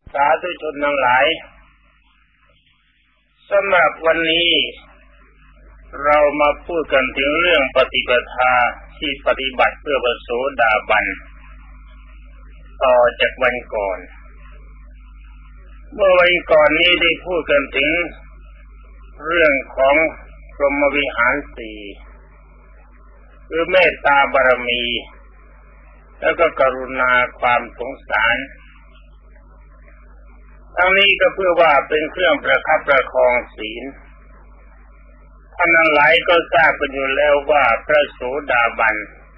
สาธุชนทั้งหลายสำหรับวันนี้เรามาพูดกันถึงเรื่องปฏิปทาที่ปฏิบัติเพื่อพระโสดาบันต่อจากวันก่อนเมื่อวันก่อนนี้ได้พูดกันถึงเรื่องของพรหมวิหารสี่คือเมตตาบารมีแล้วก็กรุณาความสงสารทั้งนี้ก็เพื่อว่าเป็นเครื่องประคับประคองศีลท่านทั้งหลายก็ทราบกันอยู่แล้วว่าพระโสดาบัน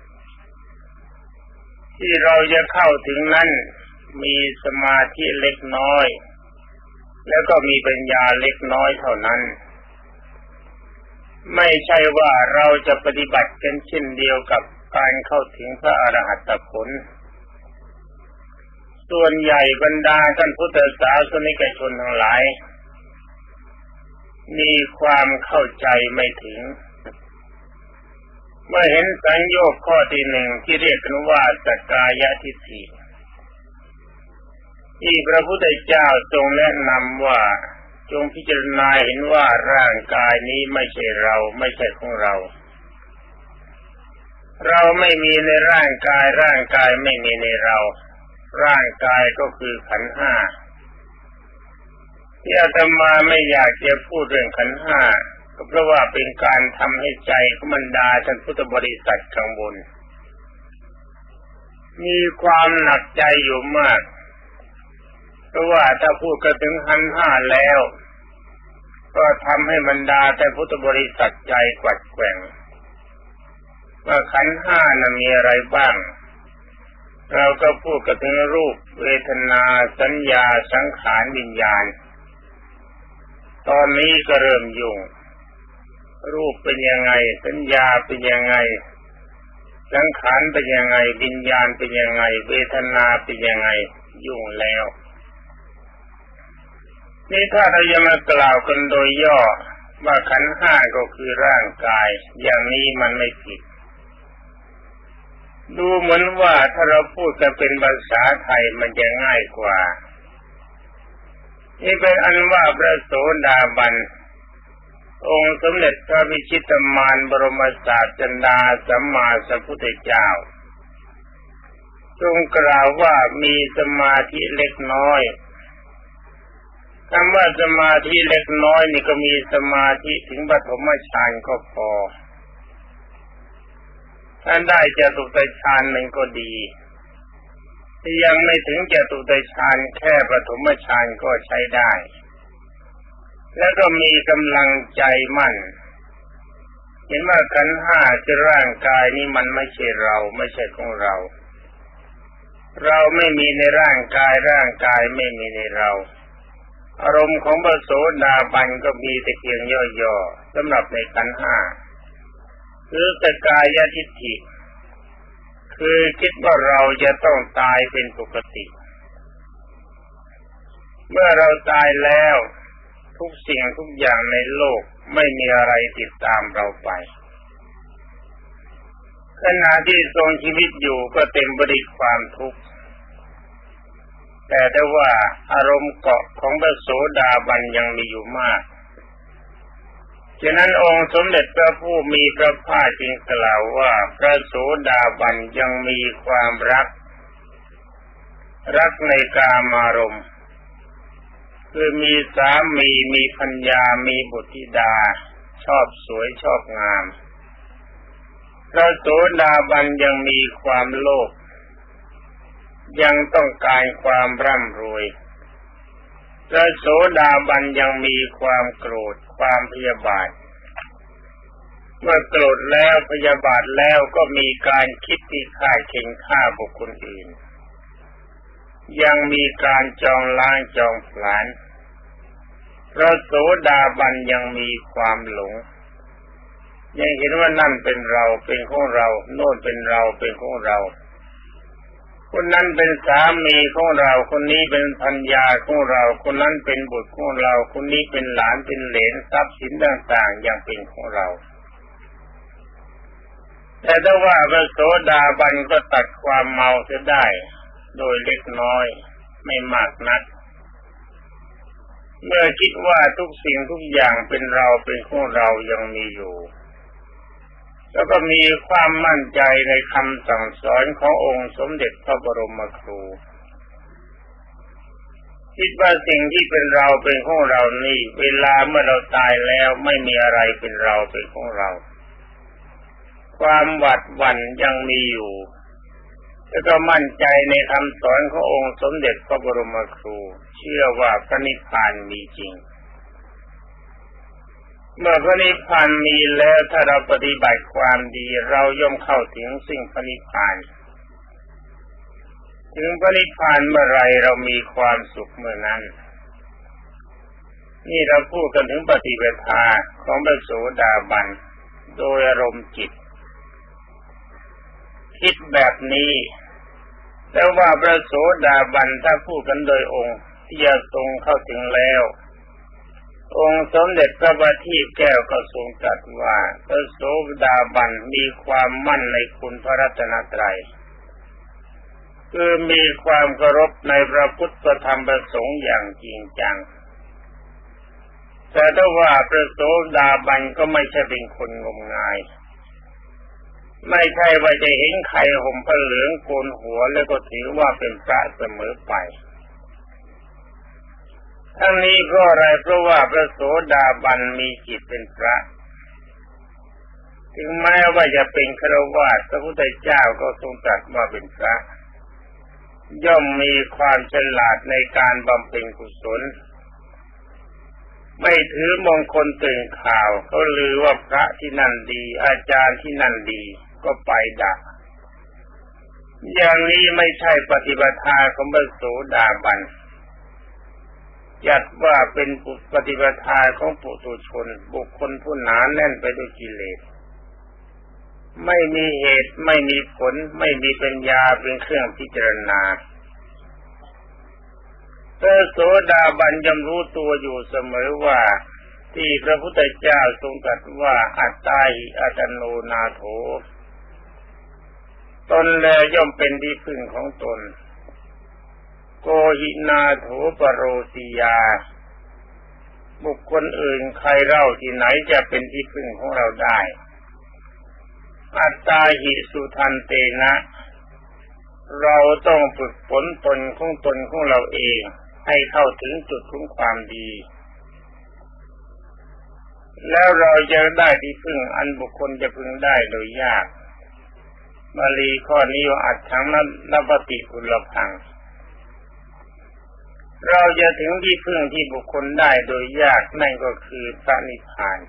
ที่เราจะเข้าถึงนั้นมีสมาธิเล็กน้อยแล้วก็มีปัญญาเล็กน้อยเท่านั้นไม่ใช่ว่าเราจะปฏิบัติกันเช่นเดียวกับการเข้าถึงพระอรหัตผลส่วนใหญ่บรรดาท่านพุทธศาสนิกชนทั้งหลายมีความเข้าใจไม่ถึงเมื่อเห็นสังโยชน์ข้อที่หนึ่งที่เรียกกันว่าสักกายทิฏฐิที่พระพุทธเจ้าทรงแนะนำว่าจงพิจารณาเห็นว่าร่างกายนี้ไม่ใช่เราไม่ใช่ของเราเราไม่มีในร่างกายร่างกายไม่มีในเราร่างกายก็คือขันธ์ห้าที่อาตมาไม่อยากจะพูดเรื่องขันธ์ห้าก็เพราะว่าเป็นการทำให้ใจของบรรดาท่านพุทธบริษัทกังวลมีความหนักใจอยู่มากเพราะว่าถ้าพูดกันถึงขันธ์ห้าแล้วก็ทำให้บรรดาท่านพุทธบริษัทใจกวัดแกว่งว่าขันธ์ห้านั้นมีอะไรบ้างเราก็พูดกันถึงรูปเวทนาสัญญาสังขารวิญญาณตอนนี้ก็เริ่มยุ่งรูปเป็นยังไงสัญญาเป็นยังไงสังขารเป็นยังไงวิญญาณเป็นยังไงเวทนาเป็นยังไงยุ่งแล้วนี่ถ้าเราจะมากล่าวกันโดยย่อว่าขันธ์ห้าก็คือร่างกายอย่างนี้มันไม่ผิดดูเหมือนว่าถ้าเราพูดกันเป็นภาษาไทยมันจะง่ายกว่านี่เป็นอันว่าพระโสดาบันองค์สมเด็จพระวิชิตมารบรมศาสดาสัมมาสัมพุทธเจ้าทรงกล่าวว่ามีสมาธิเล็กน้อยคำว่าสมาธิเล็กน้อยนี่ก็มีสมาธิถึงปฐมฌานก็พอถ้าได้จตุตฌานหนึ่งก็ดีที่ยังไม่ถึงจตุตฌานแค่ปฐมฌานก็ใช้ได้แล้วก็มีกำลังใจมั่นเห็นว่าขันธ์ห้าคือร่างกายนี้มันไม่ใช่เราไม่ใช่ของเราเราไม่มีในร่างกายร่างกายไม่มีในเราอารมณ์ของพระโสดาบันก็มีแต่เพียงย่อๆสำหรับในขันธ์ห้าคือสักกายทิฏฐิคือคิดว่าเราจะต้องตายเป็นปกติเมื่อเราตายแล้วทุกสิ่งทุกอย่างในโลกไม่มีอะไรติดตามเราไปขณะที่ทรงชีวิตอยู่ก็เต็มไปด้วยความทุกข์แต่ได้ว่าอารมณ์เกาะของพระโสดาบันยังมีอยู่มากฉะนั้นองค์สมเด็จพระผู้มีพระภาคจึงกล่าวว่าพระโสดาบันยังมีความรักในกามารมณ์คือมีสามีมีภรรยามีบุตรธิดาชอบสวยชอบงามพระโสดาบันยังมีความโลภยังต้องการความร่ำรวยพระโสดาบันยังมีความโกรธความพยาบาทเมื่อโกรธแล้วพยาบาทแล้วก็มีการคิดที่ฆ่าเข็นฆ่าบุคคลอื่นยังมีการจองล้างจองผลาญพระโสดาบันยังมีความหลงยังเห็นว่านั่นเป็นเราเป็นของเราโน่นเป็นเราเป็นของเราคนนั้นเป็นสามีของเราคนนี้เป็นภรรยาของเราคนนั้นเป็นบุตรของเราคนนี้เป็นหลานเป็นเหลนทรัพย์สินต่างๆยังเป็นของเราแต่ถ้าว่าพระโสดาบันก็ตัดความเมาเสียได้โดยเล็กน้อยไม่มากนักเมื่อคิดว่าทุกสิ่งทุกอย่างเป็นเราเป็นของเรายังมีอยู่แล้วก็มีความมั่นใจในคำสั่งสอนขององค์สมเด็จพระบรมครูคิดว่าสิ่งที่เป็นเราเป็นของเรานี่เวลาเมื่อเราตายแล้วไม่มีอะไรเป็นเราเป็นของเราความหวาดหวั่นยังมีอยู่แล้วก็มั่นใจในคำสอนขององค์สมเด็จพระบรมครูเชื่อว่าพระนิพพานมีจริงเมื่อพระนิพพานมีแล้วถ้าเราปฏิบัติความดีเราย่อมเข้าถึงสิ่งพระนิพพานถึงพระนิพพานเมื่อไรเรามีความสุขเมื่อนั้นนี่เราพูดกันถึงปฏิปทาของพระโสดาบันโดยอารมณ์จิตคิดแบบนี้แต่ว่าพระโสดาบันถ้าพูดกันโดยองค์ที่จะทรงเข้าถึงแล้วองค์สมเด็จพระบัณฑิตแก้วก็ทรงตรัสว่าพระโสดาบันมีความมั่นในคุณพระรัตนตรัยคือมีความเคารพในพระพุทธธรรมประสงค์อย่างจริงจังแต่ถ้าว่าพระโสดาบันก็ไม่ใช่เป็นคนงมงายไม่ใช่ว่าจะเห็นใครห่มผ้าเหลืองโกนหัวแล้วก็ถือว่าเป็นพระเสมอไปทั้งนี้เพราะอะไรเพราะว่าพระโสดาบันมีจิตเป็นพระถึงแม้ว่าจะเป็นฆราวาสพระพุทธเจ้าก็ทรงตรัสว่าเป็นพระย่อมมีความฉลาดในการบำเพ็ญกุศลไม่ถือมงคลตื่นข่าวเขาลือว่าพระที่นั่นดีอาจารย์ที่นั่นดีก็ไปดักอย่างนี้ไม่ใช่ปฏิปทาของพระโสดาบันจัดว่าเป็นปฏิปทาของปุถุชนบุคคลผู้หนาแน่นไปด้วยกิเลสไม่มีเหตุไม่มีผลไม่มีปัญญาเป็นเครื่องพิจารณาพระโสดาบันย่อมรู้ตัวอยู่เสมอว่าที่พระพุทธเจ้าทรงตรัสว่าอัตตาหิอัตโนนาโถตนแลย่อมเป็นที่พึ่งของตนโกหินาโถปโรติยาบุคคลอื่นใครเล่าที่ไหนจะเป็นที่พึ่งของเราได้อัตตาหิสุทันเตนะเราต้องฝึกฝนตนของเราเองให้เข้าถึงจุดของความดีแล้วเราจะได้ที่พึ่งอันบุคคลจะพึงได้โดยยากบาลีข้อนี้ว่าอัตถังนัปฏิอุลพังเราจะถึงที่พึ่งที่บุคคลได้โดยยากนั่นก็คือพระนิพพาน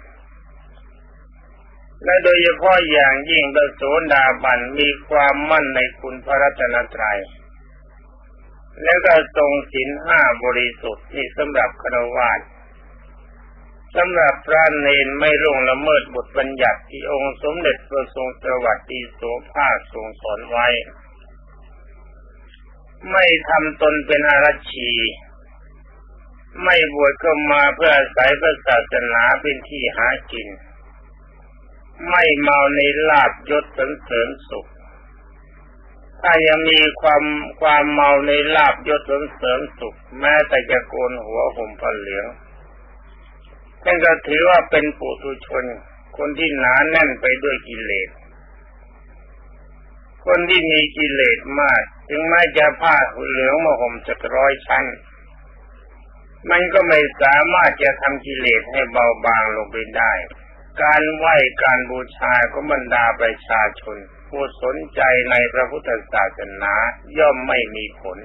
และโดยเฉพาะอย่างยิ่งพระโสดาบันมีความมั่นในคุณพระรัตนตรัยแล้วก็ทรงศีลห้าบริสุทธิ์นี่สำหรับฆราวาสสำหรับพระเณรไม่ล่วงละเมิดบทบัญญัติที่องค์สมเด็จพระทรงสวัสดิโสภาสทรงสอนไว้ไม่ทำตนเป็นอารัชชีไม่บวชก็มาเพื่ออาศัยพระศาสนาเป็นที่หากินไม่เมาในลาภยศสรรเสริญสุขถ้ายังมีความเมาในลาภยศสรรเสริญสุขแม้แต่จะโกนหัวห่มผ้าเหลืองท่านก็ถือว่าเป็นปุถุชนคนที่หนาแน่นไปด้วยกิเลสคนที่มีกิเลสมากถึงแม้จะผ้าเหลืองมาห่มสัก100 ชั้นมันก็ไม่สามารถจะทำกิเลสให้เบาบางลงไปได้การไหว้การบูชาของบรรดาประชาชนผู้สนใจในพระพุทธศาสนาย่อมไม่มีผล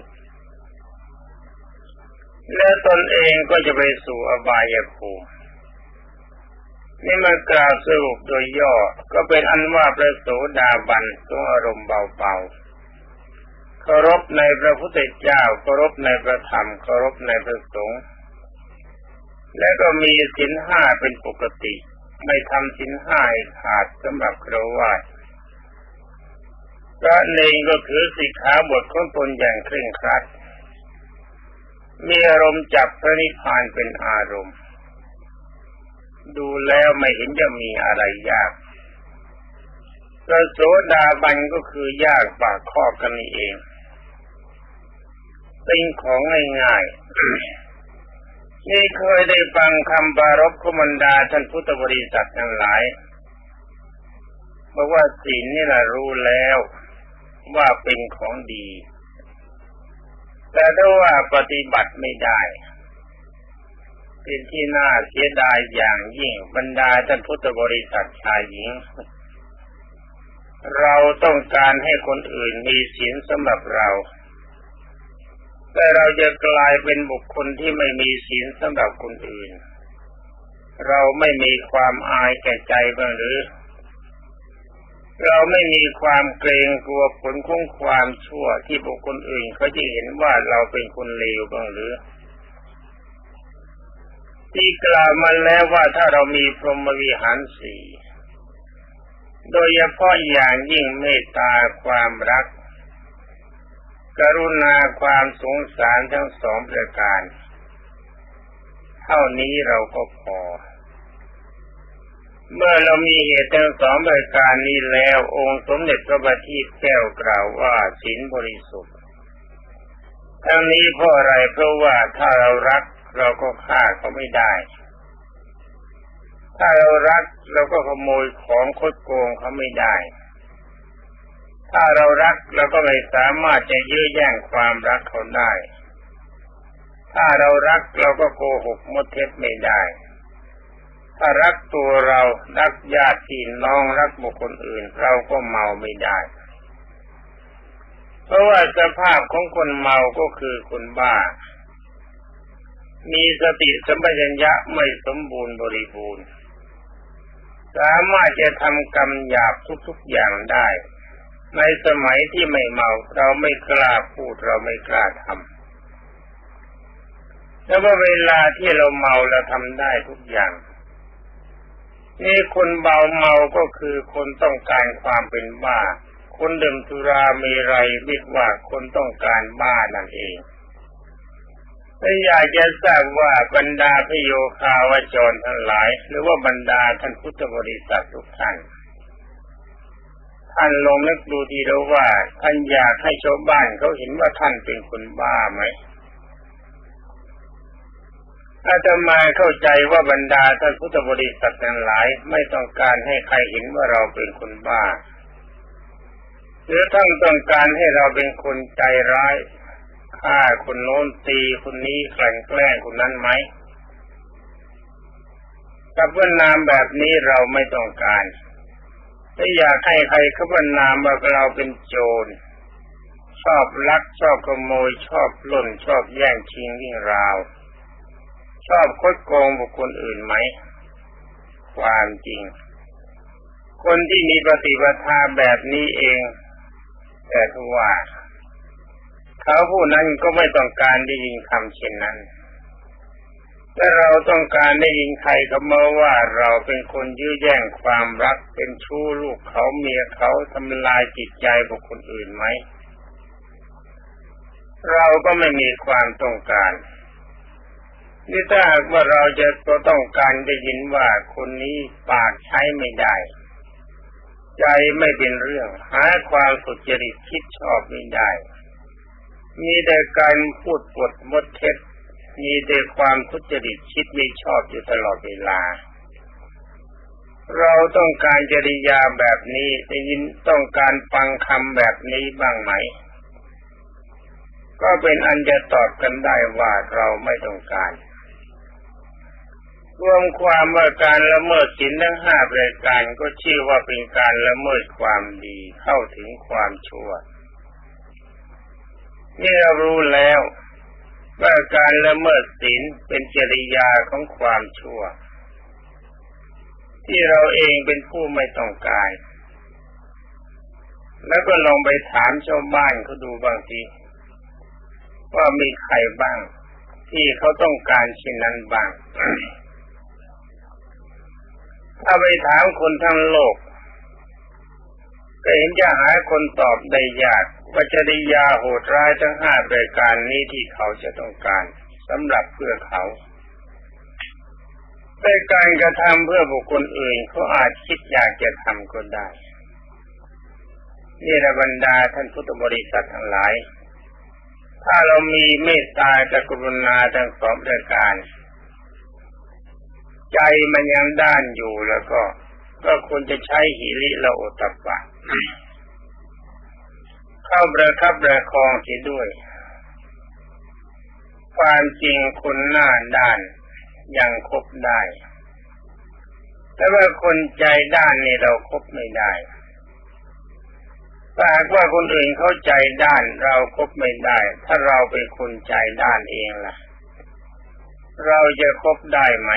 และตนเองก็จะไปสู่อบายภูมินี่มากล่าวสรุปโดยย่อก็เป็นอันว่าพระโสดาบันทรงอารมณ์เบาๆเคารพในพระพุทธเจ้าเคารพในพระธรรมเคารพในพระสงฆ์และก็มีศีลห้าเป็นปกติไม่ทำศีลห้าให้ขาดสำหรับฆราวาสพระเณรก็ถือสิกขาบทของตนอย่างเคร่งครัดมีอารมณ์จับพระนิพพานเป็นอารมณ์ดูแล้วไม่เห็นจะมีอะไรยากพระโสดาบันก็คือยากปากข้อกันนี่เองเป็นของง่ายๆนี่เคยได้ฟังคำปรารภของบรรดาท่านพุทธบริษัททั้งหลายบอกว่าศีลนี่แหละรู้แล้วว่าเป็นของดีแต่ถ้าว่าปฏิบัติไม่ได้เป็นที่น่าเสียดายอย่างยิ่งบรรดาท่านพุทธบริษัทชายหญิงเราต้องการให้คนอื่นมีศีลสำหรับเราแต่เราจะกลายเป็นบุคคลที่ไม่มีศีลสำหรับคนอื่นเราไม่มีความอายแก่ใจบ้างหรือเราไม่มีความเกรงกลัวผลของความชั่วที่บุคคลอื่นเขาจะเห็นว่าเราเป็นคนเลวบ้างหรือที่กล่าวมาแล้วว่าถ้าเรามีพรหมวิหารสี่โดยเฉพาะอย่างยิ่งเมตตาความรักกรุณาความสงสารทั้งสองประการเท่านี้เราก็พอเมื่อเรามีเหตุทั้งสองประการนี้แล้วองค์สมเด็จพระบัณฑิตแก้วกล่าวว่าศีลบริสุทธิ์ทั้งนี้เพราะอะไรเพราะว่าถ้าเรารักเราก็ฆ่าเขาไม่ได้ถ้าเรารักเราก็ขโมยของคดโกงเขาไม่ได้ถ้าเรารักเราก็ไม่สามารถจะยื้อแย่งความรักเขาได้ถ้าเรารักเราก็โกหกมดเท็จไม่ได้ถ้ารักตัวเรารักญาติพี่น้องรักบุคคลอื่นเราก็เมาไม่ได้เพราะว่าสภาพของคนเมาก็คือคนบ้ามีสติสัมปชัญญะไม่สมบูรณ์บริบูรณ์สามารถจะทำกรรมหยาบทุกๆอย่างได้ในสมัยที่ไม่เมาเราไม่กล้าพูดเราไม่กล้าทำแล้วก็เวลาที่เราเมาเราทำได้ทุกอย่างนี่คนเมาก็คือคนต้องการความเป็นบ้าคนดื่มสุรามีไรเรียกว่าคนต้องการบ้านั่นเองถ้าอยากจะทราบว่าบรรดาพโยคาวจรทั้งหลายหรือว่าบรรดาท่านพุทธบริษัททุกท่านลองนึกดูทีแล้วว่าท่านอยากให้ชาวบ้านเขาเห็นว่าท่านเป็นคนบ้าไหมอาตมาเข้าใจว่าบรรดาท่านพุทธบริษัททั้งหลายไม่ต้องการให้ใครเห็นว่าเราเป็นคนบ้าหรือท่านต้องการให้เราเป็นคนใจร้ายฆ่าคนโน้นตีคนนี้กลั่นแกล้งคนนั้นไหมกับว่านามแบบนี้เราไม่ต้องการไม่อยากให้ใครเขาว่านามว่าเราเป็นโจรชอบลักชอบขโมยชอบปล้นชอบแย่งชิงวิ่งราวชอบคดโกงบุคคลอื่นไหมความจริงคนที่มีปฏิปทาแบบนี้เองแต่ทว่าเขาผู้นั้นก็ไม่ต้องการได้ยินคำเช่นนั้นและเราต้องการได้ยินใครเขามาว่าเราเป็นคนยื้อแย่งความรักเป็นชู้ลูกเขาเมียเขาทำลายจิตใจบุคคลอื่นไหมเราก็ไม่มีความต้องการนี่ถ้าหากว่าเราจะต้องการได้ยินว่าคนนี้ปากใช้ไม่ได้ใจไม่เป็นเรื่องหาความสุจริตคิดชอบไม่ได้มีแต่การพูดปดมดเท็จมีแต่ความทุจริตคิดไม่ชอบอยู่ตลอดเวลาเราต้องการจริยาแบบนี้ได้ยินต้องการฟังคำแบบนี้บ้างไหมก็เป็นอันจะตอบกันได้ว่าเราไม่ต้องการรวมความว่าการละเมิดศีลทั้งห้าประการก็ชื่อว่าเป็นการละเมิดความดีเข้าถึงความชั่วนี่เรารู้แล้วว่าการละเมิดศีลเป็นจริยาของความชั่วที่เราเองเป็นผู้ไม่ต้องการแล้วก็ลองไปถามชาวบ้านเขาดูบางทีว่ามีใครบ้างที่เขาต้องการเช่นนั้นบ้าง ถ้าไปถามคนทั้งโลกก็เห็นจะหาคนตอบได้ยากว่าจริยาโหดร้ายทั้งห้าประการนี้ที่เขาจะต้องการสำหรับเพื่อเขาแต่การกระทำเพื่อบุคคลอื่นเขาอาจคิดอยากจะทำก็ได้นี่แหละบรรดาท่านพุทธบริษัททั้งหลายถ้าเรามีเมตตากรุณาทั้งสองประการใจมันยังด้านอยู่แล้วก็ควรจะใช้หิริและโอตตัปปะเข้าประคับประคองเสียด้วยความจริงคนหน้าด้านยังคบได้แต่ว่าคนใจด้านนี่เราคบไม่ได้ถ้าหากว่าคนอื่นเขาใจด้านเราคบไม่ได้ถ้าเราเป็นคนใจด้านเองล่ะเราจะคบได้ไหม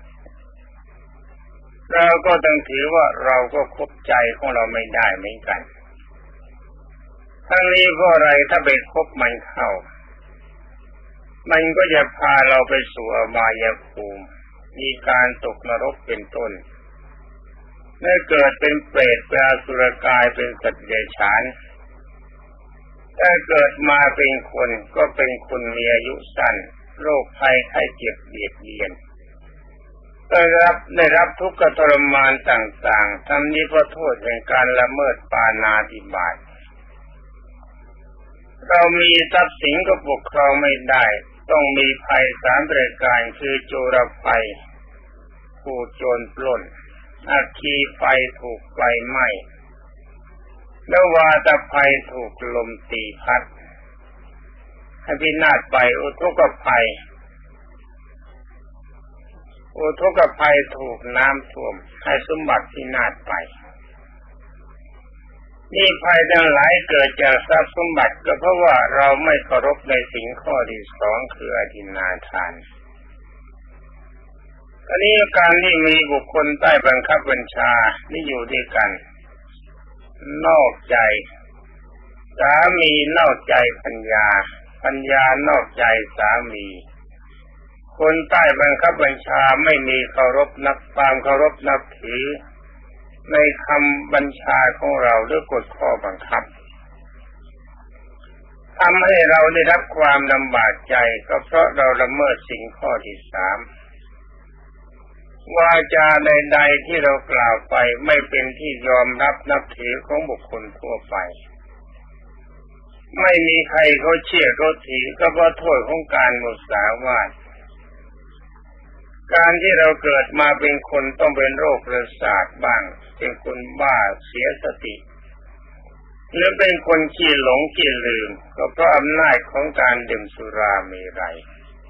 เราก็ต้องถือว่าเราก็คบใจของเราไม่ได้เหมือนกันทั้งนี้เพราะอะไรถ้าไปคบมันเข้ามันก็จะพาเราไปสู่อบายภูมิมีการตกนรกเป็นต้นเมื่อเกิดเป็นเปรตเป็นอสุรกายเป็นสัตว์เดรัจฉานถ้าเกิดมาเป็นคนก็เป็นคนมีอายุสั้นโรคภัยไข้เจ็บเบียดเบียนได้รับทุกข์ทรมานต่างๆทั้งนี้เพราะโทษแห่งการละเมิดปาณาติบาตเรามีทรัพย์สินก็ปกครองไม่ได้ต้องมีภัย3ประการคือโจรภัยผู้โจรปล้นอัคคีไฟถูกไฟไหม้และวาตภัยถูกลมตีพัดให้พินาศไปอุทกภัยถูกน้ำท่วมให้สมบัติพินาศไปนี่ภัยทั้งหลายเกิดจากทรัพย์สมบัติก็เพราะว่าเราไม่เคารพในสิ่งข้อที่2คืออทินนาทานอันนี้การที่มีบุคคลใต้บังคับบัญชานี่อยู่ด้วยกันนอกใจสามีนอกใจภรรยานอกใจสามีคนใต้บังคับบัญชาไม่มีเคารพนับความเคารพนับถือในคำบัญชาของเราหรือกฎข้อบังคับทำให้เราได้รับความลำบากใจก็เพราะเราละเมิดสิ่งข้อที่3วาจาใดๆที่เรากล่าวไปไม่เป็นที่ยอมรับนับถือของบุคคลทั่วไปไม่มีใครเขาเชื่อเขาถือก็เพราะโทษของการมุสาวาทการที่เราเกิดมาเป็นคนต้องเป็นโรคประสาทบ้างเป็นคนบ้าเสียสติหรือเป็นคนขี้หลงขี้ลืมก็เพราะอำนาจของการดื่มสุราเมรัย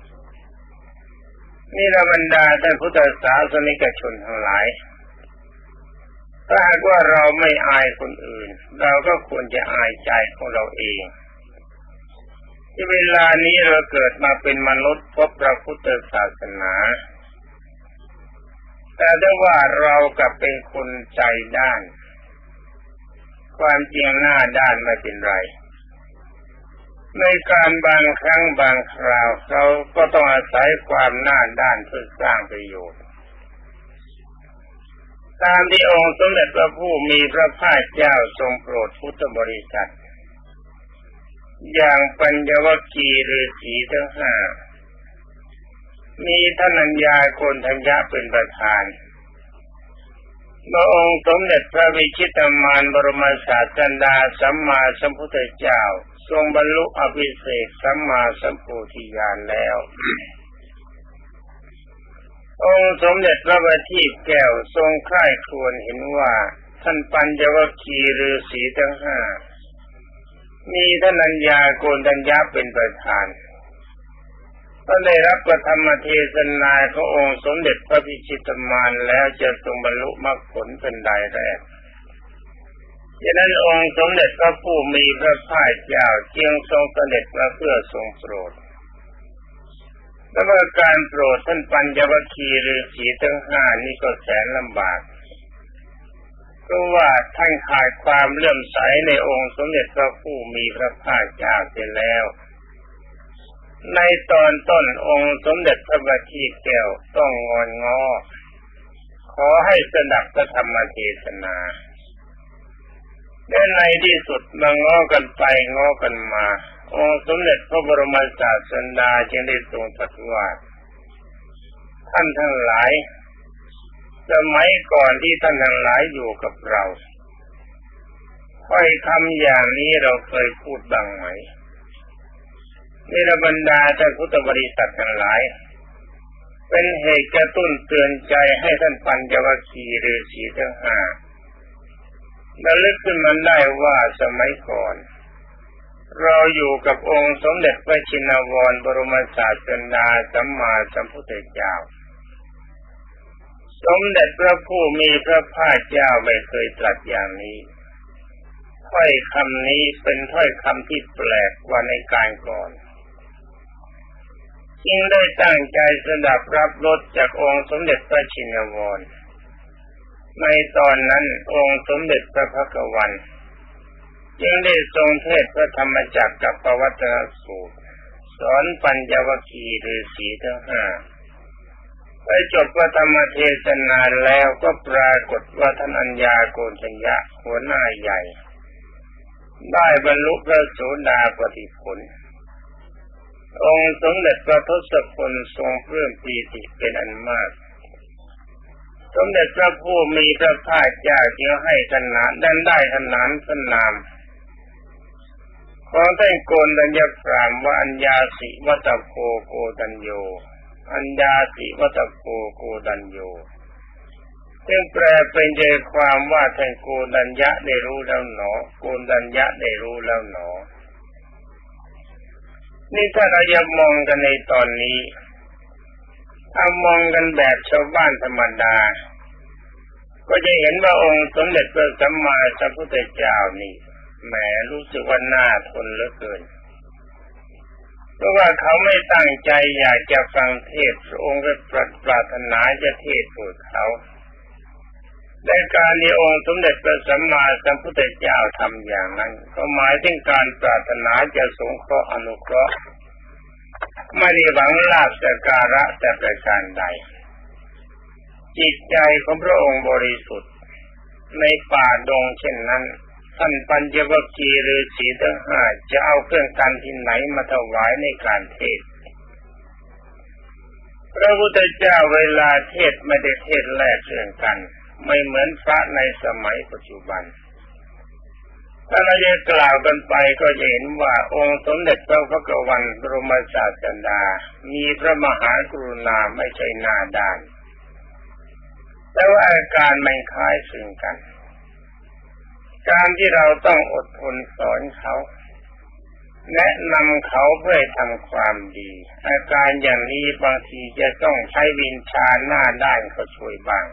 นี่ละบรรดาท่านพุทธศาสนิกชนทั้งหลายถ้าหากว่าเราไม่อายคนอื่นเราก็ควรจะอายใจของเราเองที่เวลานี้เราเกิดมาเป็นมนุษย์พบพระพุทธศาสนาแต่ถ้าว่าเรากับเป็นคนใจด้านความจริงหน้าด้านไม่เป็นไรในการบางครั้งบางคราวเราก็ต้องอาศัยความหน้าด้านเพื่อสร้างประโยชน์ตามที่องค์สมเด็จพระผู้มีพระภาคเจ้าทรงโปรดพุทธบริษัทอย่างปัญญวคีฤาษีทั้ง5มีท่านัญญาโกณฑัญญะเป็นประธานเมื่อองค์สมเด็จพระวิชิตมารบรมศาสดาสัมมาสัมพุทธเจ้าทรงบรรลุอภิเษกสัมมาสัมโพธิญาณแล้วองค์สมเด็จพระบัณฑิตแก้วทรงใคร่ครวญเห็นว่าท่านปัญจวัคคีย์ฤาษีทั้ง5มีท่านัญญาโกณฑัญญะเป็นประธานก็ได้รับพระธรรมเทศนาขององค์สมเด็จพระวิชิตมารแล้วจะทรงบรรลุมรรคผลเป็นรายแรกฉะนั้นองค์สมเด็จพระผู้มีพระภาคเจ้าจึงทรงเสด็จมาเพื่อทรงโปรดและว่าการโปรดท่านปัญจวัคคีย์ฤาษีทั้ง5นี่ก็แสนลำบากเพราะว่าท่านขาดความเลื่อมใสในองค์สมเด็จพระผู้มีพระภาคเจ้าเสียแล้วในตอนต้นองค์สมเด็จพระบัณฑิตแก้วต้องงอนง้อขอให้สดับพระธรรมเทศนาและในที่สุดมาง้อกันไปง้อกันมาองค์สมเด็จพระบรมศาสดาจึงได้ทรงตรัสว่าท่านทั้งหลายสมัยก่อนที่ท่านทั้งหลายอยู่กับเราถ้อยคำอย่างนี้เราเคยพูดบ้างไหมในบรรดาท่านพุทธบริษัททั้งหลายเป็นเหตุกระตุ้นเตือนใจให้ท่านปัญจวัคคีย์ฤาษีทั้งห้าระลึกขึ้นมาได้ว่าสมัยก่อนเราอยู่กับองค์สมเด็จพระชินวรบรมศาสดาสัมมาสัมพุทธเจ้าสมเด็จพระผู้มีพระภาคเจ้าไม่เคยตรัสอย่างนี้ถ้อยคำนี้เป็นถ้อยคำที่แปลกกว่าในการก่อนจึงได้ตั้งใจสดับรับรสจากองค์สมเด็จพระชินวรในตอนนั้นองค์สมเด็จพระภักวันจึงได้ทรงเทศน์พระธรรมจักรกับปวัตตนสูตรสอนปัญจวัคคีย์ฤาษีทั้งห้าไปจบพระธรรมเทศนาแล้วก็ปรากฏว่าท่านอัญญาโกณฑัญญะหัวหน้าใหญ่ได้บรรลุพระโสดาปัตติผลองค์สมเด็จพระทศพลทรงปลื้มปีติเป็นอันมากสมเด็จพระผู้มีพระภาคเจ้าจึงให้ขนานได้ขนานพระนามของท่านโกณฑัญญพราหมณ์ว่าอัญญาสิวัตโพโกตัญโญอัญญาสิวัตโพโกตัญโญซึ่งแปลเป็นใจความว่าท่านโกณฑัญญะได้รู้แล้วหนอโกณฑัญญะได้รู้แล้วหนอนี่ถ้าเราจะมองกันในตอนนี้ถ้ามองกันแบบชาวบ้านธรรมดาก็จะเห็นว่าองค์สมเด็จพระสัมมาสัมพุทธเจ้านี่แหมรู้สึกว่าน่าทนเหลือเกินเพราะว่าเขาไม่ตั้งใจอยากจะฟังเทศน์พระองค์ก็ปรารถนาจะเทศน์โปรดเขาในการที่องค์สมเด็จพระสัมมาสัมพุทธเจ้าทำอย่างนั้นก็หมายถึงการปรารถนาจะสงเคราะห์อนุเคราะห์ไม่ได้หวังลาภสักการะแต่ประการใดจิตใจของพระองค์บริสุทธิ์ในป่าดงเช่นนั้นท่านปัญจวัคคีย์ฤาษีทั้งห้าจะเอาเครื่องกันที่ไหนมาถวายในการเทศน์พระพุทธเจ้าเวลาเทศน์ไม่ได้เทศน์แลกเครื่องกันไม่เหมือนพระในสมัยปัจจุบันถ้าเราจะกล่าวกันไปก็จะเห็นว่าองค์สมเด็จพระภักวันบรมศาสดามีพระมหากรุณาไม่ใช่หน้าด้านแต่ว่าอาการมันคล้ายคลึงกันการที่เราต้องอดทนสอนเขาแนะนำเขาเพื่อทำความดีอาการอย่างนี้บางทีจะต้องใช้วิญชาหน้าด้านเขาช่วยบ้าง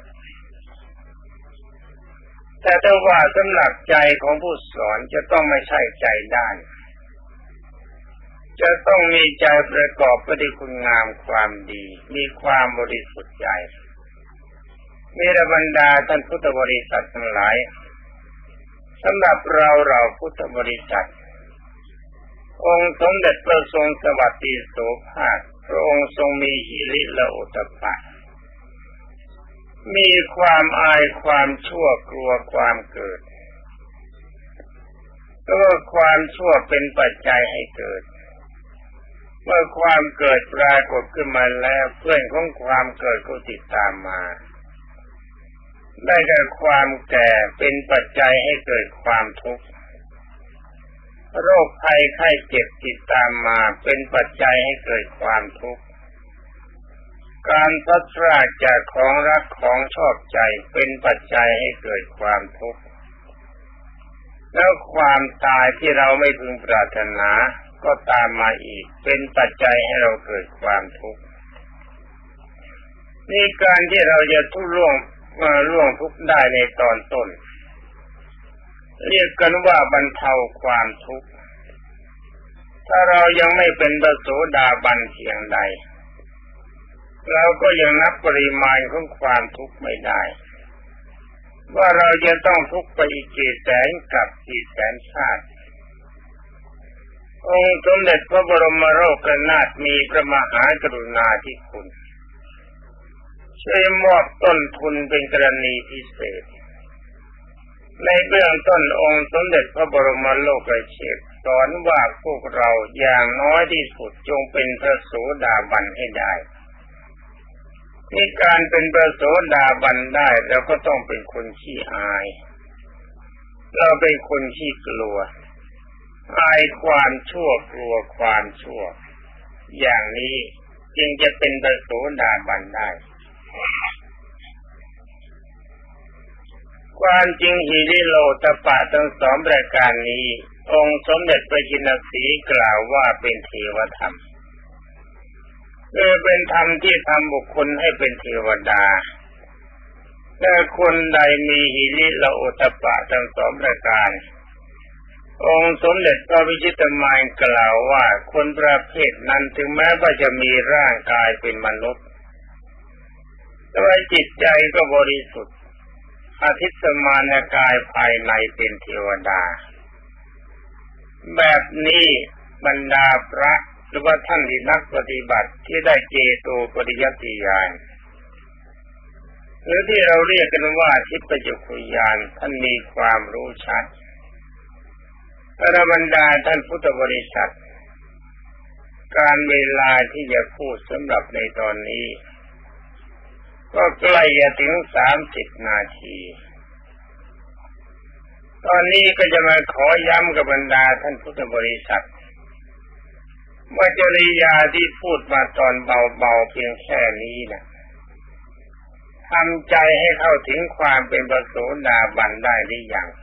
แต่ถ้าว่าสำหรับใจของผู้สอนจะต้องไม่ใช่ใจด้านจะต้องมีใจประกอบไปด้วยคุณงามความดีมีความบริสุทธิ์ใจมีบรรดาท่านพุทธบริษัททั้งหลายสำหรับเราพุทธบริษัทองค์สมเด็จพระทรงสวัสดิโสภาคพระองค์ทรงมีหิริและโอตตัปปะมีความอายความชั่วกลัวความเกิดก็ความชั่วเป็นปัจจัยให้เกิดเมื่อความเกิดปรากฏขึ้นมาแล้วเพื่อนของความเกิดก็ติดตามมาได้แก่ความแก่เป็นปัจจัยให้เกิดความทุกข์โรคภัยไข้เจ็บติดตามมาเป็นปัจจัยให้เกิดความทุกข์การพลัดพรากจากของรักของชอบใจเป็นปัจจัยให้เกิดความทุกข์แล้วความตายที่เราไม่พึงปรารถนาก็ตามมาอีกเป็นปัจจัยให้เราเกิดความทุกข์นี่การที่เราจะล่วงทุกข์ได้ในตอนต้นเรียกกันว่าบรรเทาความทุกข์ถ้าเรายังไม่เป็นพระโสดาบันเพียงใดเราก็ยังนับปริมาณของความทุกข์ไม่ได้ว่าเราจะต้องทุกข์ไปอีกกี่แสนกับกี่แสนชาติองค์สมเด็จพระบรมโลกนาถมีพระมหากรุณาธิคุณช่วยมอบต้นทุนเป็นกรณีพิเศษในเบื้องต้นองค์สมเด็จพระบรมโลกเชษฐ์สอนว่าพวกเราอย่างน้อยที่สุดจงเป็นพระโสดาบันให้ได้ในการเป็นพระโสดาบันได้เราก็ต้องเป็นคนขี้อายเราเป็นคนขี้กลัวอายความชั่วกลัวความชั่วอย่างนี้จึงจะเป็นพระโสดาบันได้ความจริงหิริโลตปะทั้งสองประการนี้องค์สมเด็จพระจินสีกล่าวว่าเป็นเทวธรรมเป็นธรรมที่ทำบุคคลให้เป็นเทวดาแต่คนใดมีหิริโลตปะทั้งสองประการองค์สมเด็จพระวิชิตมารกล่าวว่าคนประเภทนั้นถึงแม้ว่าจะมีร่างกายเป็นมนุษย์แต่ว่าจิตใจก็บริสุทธิ์อธิสมานกายภายในเป็นเทวดาแบบนี้บรรดาพระหรือว่าท่านที่นักปฏิบัติที่ได้เจโตปริยัติญาณหรือที่เราเรียกกันว่าทิพยจักขุญาณท่านมีความรู้ชัดพระบรรดาท่านพุทธบริษัทการเวลาที่จะพูดสำหรับในตอนนี้ก็ใกล้จะถึง30 นาทีตอนนี้ก็จะมาขอย้ำกับบรรดาท่านพุทธบริษัทว่าจริยาที่พูดมาตอนเบาๆเพียงแค่นี้นะทำใจให้เข้าถึงความเป็นพระโสดาบันได้หรือยัง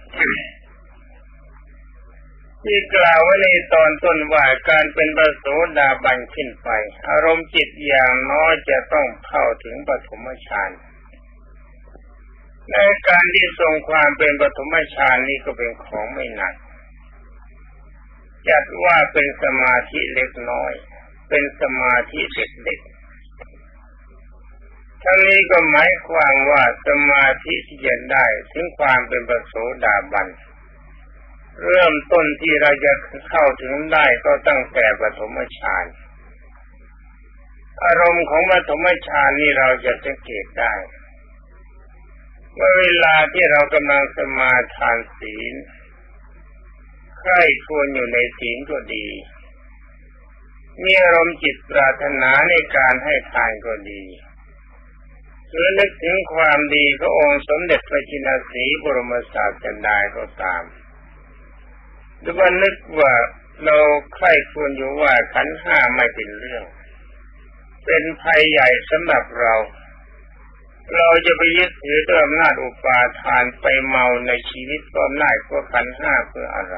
ที่กล่าวไว้ในตอนต้นว่าการเป็นพระโสดาบันขึ้นไปอารมณ์จิตอย่างน้อยจะต้องเข้าถึงปฐมฌานในการที่ทรงความเป็นปฐมฌานนี้ก็เป็นของไม่หนักจัดว่าเป็นสมาธิเล็กน้อยเป็นสมาธิเด็กๆทั้งนี้ก็หมายความว่าสมาธิที่จะได้ถึงความเป็นพระโสดาบันเริ่มต้นที่เราจะเข้าถึงได้ก็ตั้งแต่ปฐมฌานอารมณ์ของปฐมฌานนี่เราจะสังเกตได้ว่าเวลาที่เรากำลังสมาทานศีลใคร่ครวญอยู่ในศีลก็ดีมีอารมณ์จิตปรารถนาในการให้ทานก็ดีหรือนึกถึงความดีขององค์สมเด็จพระจินสีบรมศาสดาก็ตามหรือว่านึกว่าเราใคร่ครวญอยู่ว่าขันธ์ห้าไม่เป็นเรื่องเป็นภัยใหญ่สำหรับเราจะไปยึดถือด้วยอำนาจอุปาทานไปเมาในชีวิตก็ได้เพราะขันธ์ห้าเพื่ออะไร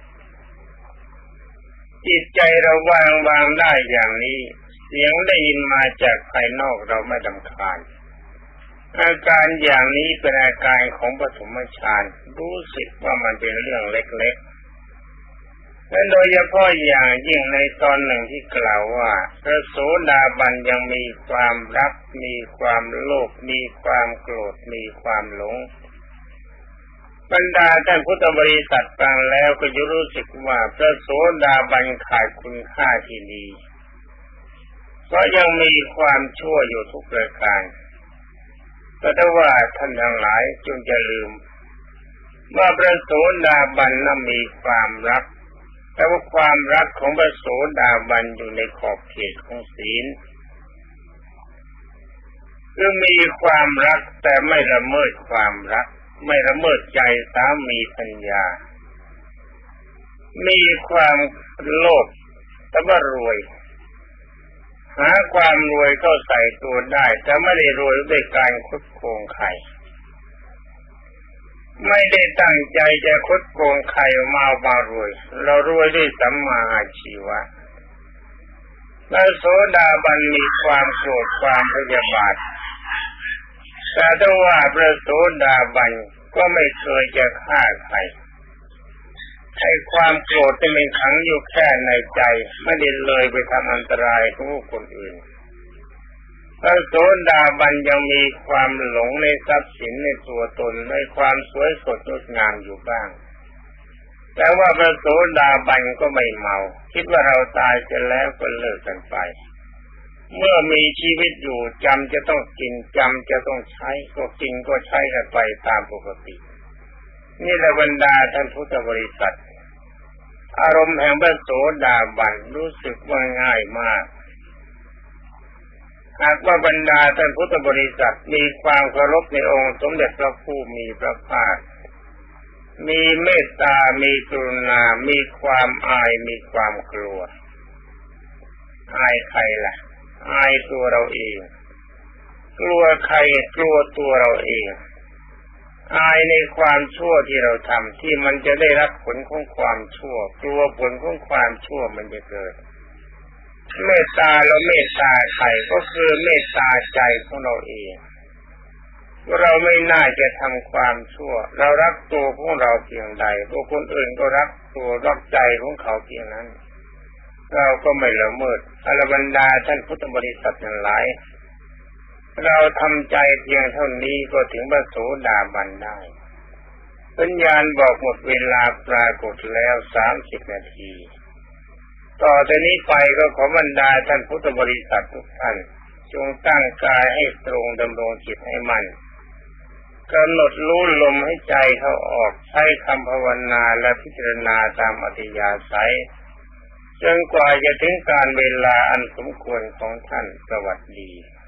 จิตใจเราวางได้อย่างนี้เสียงได้ยินมาจากภายนอกเราไม่รำคาญอาการอย่างนี้เป็นอาการของปฐมฌานรู้สึกว่ามันเป็นเรื่องเล็กๆและโดยเฉพาะอย่างยิ่งในตอนหนึ่งที่กล่าวว่าพระโสดาบันยังมีความรักมีความโลภมีความโกรธมีความหลงบรรดาท่านพุทธบริษัทฟังแล้วก็จะรู้สึกว่าพระโสดาบันขาดคุณค่าที่ดีเพราะยังมีความชั่วอยู่ทุกประการแต่ว่าท่านทั้งหลายจงอย่าลืมว่าพระโสดาบันนั้นมีความรักแต่ว่าความรักของพระโสดาบันอยู่ในขอบเขตของศีลคือมีความรักแต่ไม่ละเมิดความรักไม่ละเมิดใจสามีภรรยามีความโลภแต่ว่ารวยหาความรวยก็ใส่ตัวได้แต่ไม่ได้รวยด้วยการคดโกงใครไม่ได้ตั้งใจจะคดโกงใครมารวยเรารวยด้วยสัมมาอาชีวะพระโสดาบันมีความโกรธความพยาบาทแต่ถ้าว่าพระโสดาบันก็ไม่เคยจะฆ่าใครให้ความโกรธที่มันขังอยู่แค่ในใจไม่ได้เลยไปทำอันตรายกับผู้คนอื่นพระโสดาบันยังมีความหลงในทรัพย์สินในตัวตนในความสวยสดงดงามอยู่บ้างแต่ว่าพระโสดาบันก็ไม่เมาคิดว่าเราตายเสร็จแล้วก็เลิกกันไปเมื่อมีชีวิตอยู่จำจะต้องกินจำจะต้องใช้ก็กินก็ใช้กันไปตามปกตินี่แหละบรรดาท่านพุทธบริษัทอารมณ์แห่งพระโสดาบันรู้สึกว่าง่ายมากหากว่าบรรดาท่านพุทธบริษัทมีความเคารพในองค์สมเด็จพระผู้มีพระภาคมีเมตตามีกรุณามีความอายมีความกลัวอายใครล่ะอายตัวเราเองกลัวใครกลัวตัวเราเองอายในความชั่วที่เราทำที่มันจะได้รับผลของความชั่วกลัวผลของความชั่วมันจะเกิดเมตตาเราเมตตาใครก็คือเมตตาใจของเราเองเราไม่น่าจะทำความชั่วเรารักตัวของเราเพียงใดพวกคนอื่นก็รักตัวรักใจของเขาเพียงนั้นเราก็ไม่ละเมิดอรบรรดาท่านพุทธบริษัททั้งหลายเราทำใจเพียงเท่านี้ก็ถึงพระโสดาบันได้สัญญาณบอกหมดเวลาปรากฏแล้ว30 นาทีต่อจากนี้ไปก็ขอบรรดาท่านพุทธบริษัททุกท่านจงตั้งกายให้ตรงดำรงจิตให้มั่นกำหนดรู้ลมให้ใจเข้าออกใช้คำภาวนาและพิจารณาตามอัธยาศัยจนกว่าจะถึงการเวลาอันสมควรของท่านสวัสดี